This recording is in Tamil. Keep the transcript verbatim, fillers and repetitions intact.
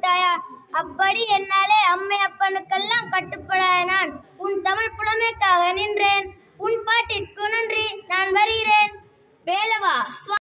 விட்டாயா? அப்படி என்னாலே அம்மை அப்பனுக்கெல்லாம் கட்டுப்படாத நான் உன் தமிழ் புலமைக்காக நின்றேன். உன் பாட்டிற்கு நன்றி, நான் வருகிறேன். வேலவா